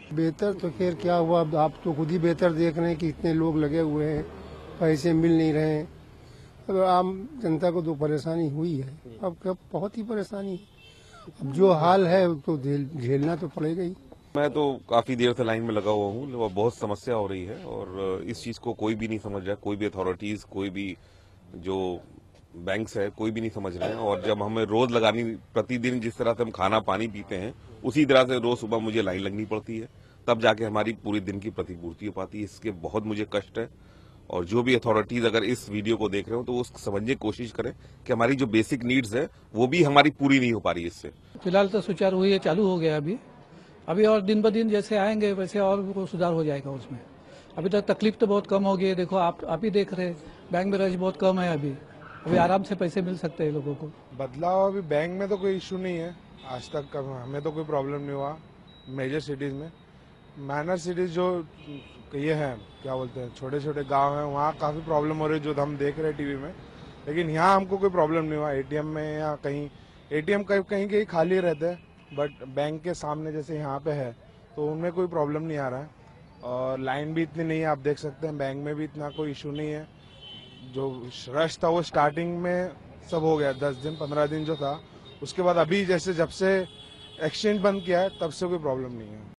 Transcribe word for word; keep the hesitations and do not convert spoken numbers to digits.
बेहतर तो खैर क्या हुआ, अब आप तो खुद ही बेहतर देख रहे हैं कि इतने लोग लगे हुए हैं, पैसे मिल नहीं रहे हैं। अब आम जनता को तो परेशानी हुई है, अब कब बहुत ही परेशानी है। अब जो हाल है तो झेलना तो पड़ेगा ही। मैं तो काफी देर से लाइन में लगा हुआ हूँ, बहुत समस्या हो रही है और इस चीज को कोई भी नहीं समझ रहा है, कोई भी अथॉरिटीज, कोई भी जो बैंक्स है, कोई भी नहीं समझ रहे हैं। और जब हमें रोज लगानी, प्रतिदिन जिस तरह से हम खाना पानी पीते हैं उसी तरह से रोज सुबह मुझे लाइन लगनी पड़ती है, तब जाके हमारी पूरी दिन की प्रतिपूर्ति हो पाती है। इसके बहुत मुझे कष्ट है और जो भी अथॉरिटीज अगर इस वीडियो को देख रहे हो तो वो समझने की कोशिश करें कि हमारी जो बेसिक नीड्स है वो भी हमारी पूरी नहीं हो पा रही है इससे। फिलहाल तो सुचारू हुई है, चालू हो गया अभी अभी और दिन ब दिन जैसे आएंगे वैसे और सुधार हो जाएगा उसमें। अभी तक तकलीफ तो बहुत कम हो गई है, देखो आप आप ही देख रहे हैं, बैंक में रश बहुत कम है, अभी अभी आराम से पैसे मिल सकते हैं लोगों को। बदलाव अभी बैंक में तो कोई इशू नहीं है, आज तक हमें तो कोई प्रॉब्लम नहीं हुआ। मेजर सिटीज में, माइनर सिटीज जो ये है क्या बोलते हैं, छोटे छोटे गांव हैं, वहाँ काफ़ी प्रॉब्लम हो रही है जो हम देख रहे हैं टीवी में। लेकिन यहाँ हमको कोई प्रॉब्लम नहीं हुआ। एटीएम में या कहीं एटीएम कहीं कहीं कहीं खाली रहते हैं, बट बैंक के सामने जैसे यहाँ पे है तो उनमें कोई प्रॉब्लम नहीं आ रहा है। और लाइन भी इतनी नहीं है, आप देख सकते हैं बैंक में भी इतना कोई इशू नहीं है। जो रश था वो स्टार्टिंग में सब हो गया, दस दिन पंद्रह दिन जो था, उसके बाद अभी जैसे जब से एक्सचेंज बंद किया है तब से कोई प्रॉब्लम नहीं है।